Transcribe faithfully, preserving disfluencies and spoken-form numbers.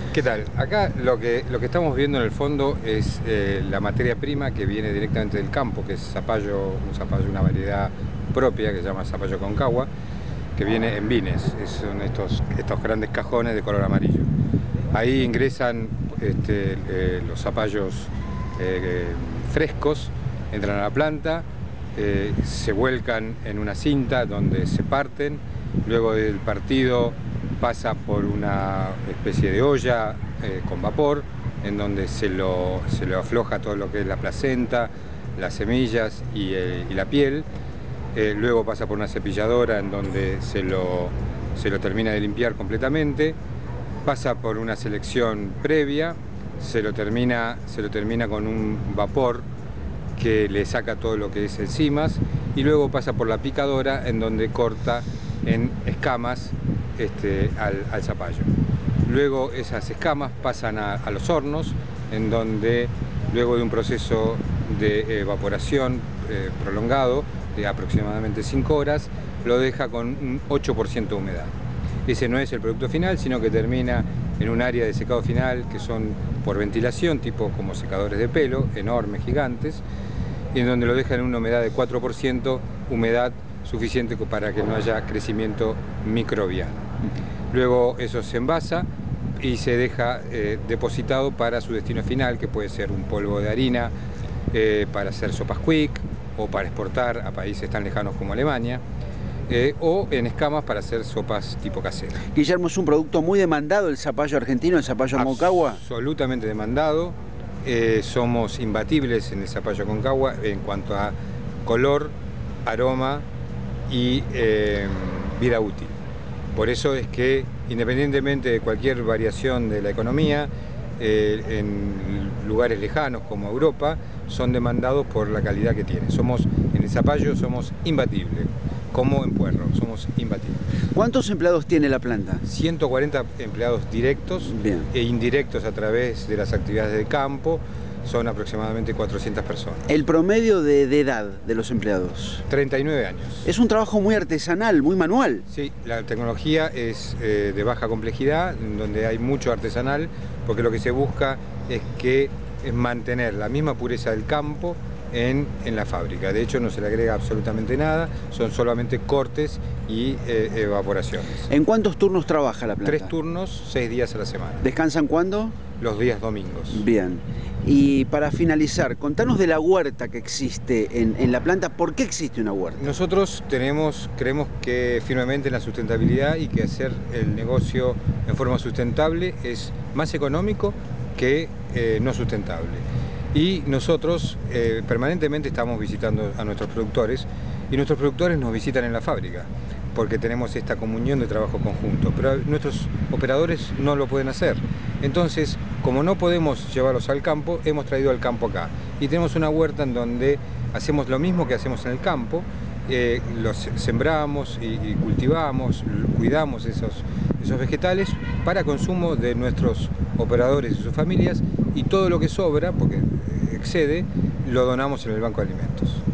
¿Qué tal? Acá lo que, lo que estamos viendo en el fondo es eh, la materia prima que viene directamente del campo, que es zapallo, un zapallo, una variedad propia que se llama zapallo concagua, que viene en bines, es, son estos, estos grandes cajones de color amarillo. Ahí ingresan este, eh, los zapallos eh, frescos, entran a la planta, eh, se vuelcan en una cinta donde se parten, luego del partido pasa por una especie de olla eh, con vapor, en donde se lo, se lo afloja todo lo que es la placenta, las semillas y, eh, y la piel. Eh, luego pasa por una cepilladora en donde se lo, se lo termina de limpiar completamente. Pasa por una selección previa, se lo termina, se lo termina con un vapor que le saca todo lo que es enzimas, y luego pasa por la picadora en donde corta en escamas este, al, al zapallo. Luego esas escamas pasan a, a los hornos, en donde luego de un proceso de evaporación eh, prolongado de aproximadamente cinco horas, lo deja con un ocho por ciento de humedad. Ese no es el producto final, sino que termina en un área de secado final que son por ventilación, tipo como secadores de pelo, enormes, gigantes, y en donde lo dejan en una humedad de cuatro por ciento, humedad suficiente para que no haya crecimiento microbiano. Luego eso se envasa y se deja eh, depositado para su destino final, que puede ser un polvo de harina, eh, para hacer sopas quick o para exportar a países tan lejanos como Alemania. Eh, o en escamas para hacer sopas tipo casera. Guillermo, es un producto muy demandado el zapallo argentino, el zapallo concagua. Absolutamente demandado. Eh, somos imbatibles en el zapallo concagua en cuanto a color, aroma y eh, vida útil. Por eso es que, independientemente de cualquier variación de la economía, eh, en lugares lejanos como Europa, son demandados por la calidad que tiene. Somos, en el zapallo somos imbatibles. Como en Puerro, somos imbatibles. ¿Cuántos empleados tiene la planta? ciento cuarenta empleados directos. Bien. E indirectos a través de las actividades de campo, son aproximadamente cuatrocientas personas. ¿El promedio de, de edad de los empleados? treinta y nueve años. Es un trabajo muy artesanal, muy manual. Sí, la tecnología es eh, de baja complejidad, donde hay mucho artesanal, porque lo que se busca es que es mantener la misma pureza del campo En, en la fábrica. De hecho no se le agrega absolutamente nada, son solamente cortes y eh, evaporaciones. ¿En cuántos turnos trabaja la planta? Tres turnos, seis días a la semana. ¿Descansan cuándo? Los días domingos. Bien. Y para finalizar, contanos de la huerta que existe en, en la planta. ¿Por qué existe una huerta? Nosotros tenemos, creemos que firmemente en la sustentabilidad, y que hacer el negocio en forma sustentable es más económico que eh, no sustentable. Y nosotros eh, permanentemente estamos visitando a nuestros productores, y nuestros productores nos visitan en la fábrica, porque tenemos esta comunión de trabajo conjunto, pero nuestros operadores no lo pueden hacer. Entonces, como no podemos llevarlos al campo, hemos traído al campo acá. Y tenemos una huerta en donde hacemos lo mismo que hacemos en el campo, eh, los sembramos y, y cultivamos, cuidamos esos, esos vegetales para consumo de nuestros operadores y sus familias, y todo lo que sobra, porque excede, lo donamos en el banco de alimentos.